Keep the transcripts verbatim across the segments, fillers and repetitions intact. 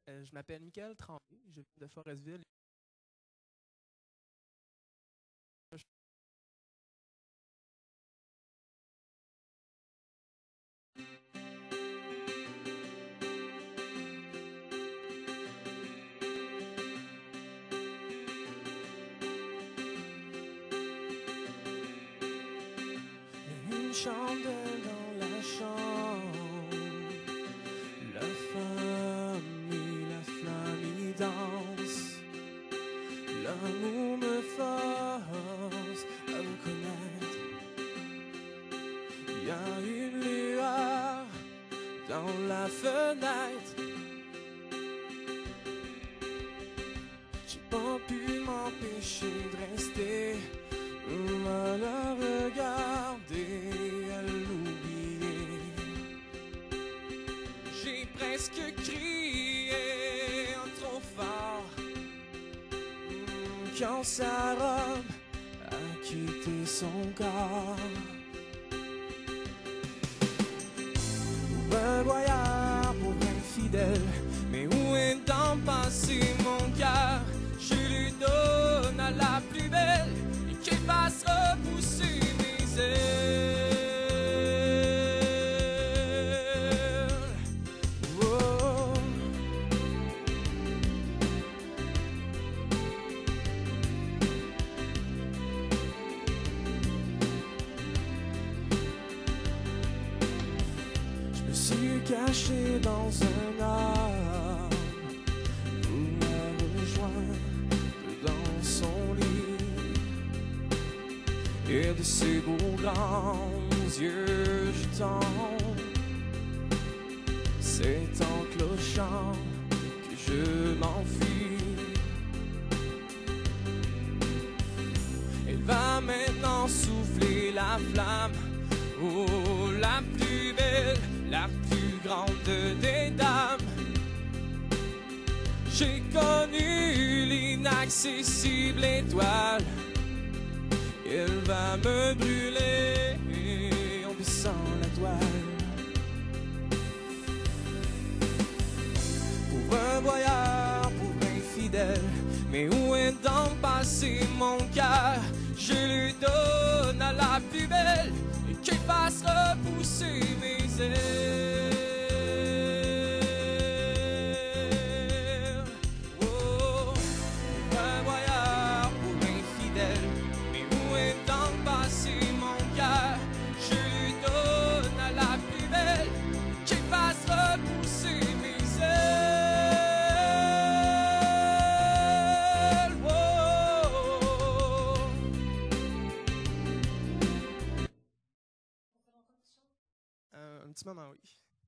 Euh, je m'appelle Michael Tremblay, je viens de Forestville. Une chandelle dans la chambre, la femme et la flamme y dansent. L'amour me force à vous connaître. Il y a une lueur dans la fenêtre. J'ai pas pu m'empêcher de rester à la regarder, à l'oublier. J'ai presque crié trop fort quand sa robe a quitté son corps. Un voyage pour infidèle, mais où est donc passé mon cœur? Je lui donne à la plus belle et qu'elle fasse repousser mes ailes. Oh. Je me suis caché dans un arbre pour la rejoindre dans son lit. Et de ses beaux grands yeux je tombe. C'est en clochant que je m'enfuis. Elle va maintenant souffler la flamme. Oh, la plus belle, la plus grande des dames. J'ai connu l'inaccessible étoile. Elle va me brûler en baissant la toile. Pour un voyage, pour infidèle, mais où est donc passé mon cœur? Je lui donne à la plus belle et qu'elle fasse repousser mes ailes. Oh, un voyage pour infidèle, mais où est donc passé mon cœur? Je lui donne à la plus belle et qu'elle fasse repousser mes ailes. Euh, un petit moment, oui.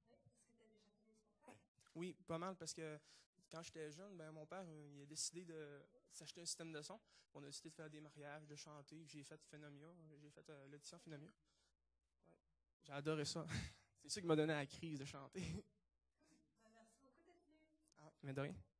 Oui, pas mal, parce que quand j'étais jeune, ben, mon père euh, il a décidé de s'acheter un système de son. On a décidé de faire des mariages, de chanter. J'ai fait Phenomia, j'ai fait euh, l'audition Phenomia. Ouais. J'ai adoré ça. C'est ça qui m'a donné la crise de chanter. Merci beaucoup d'être venu. Ah, mais de rien.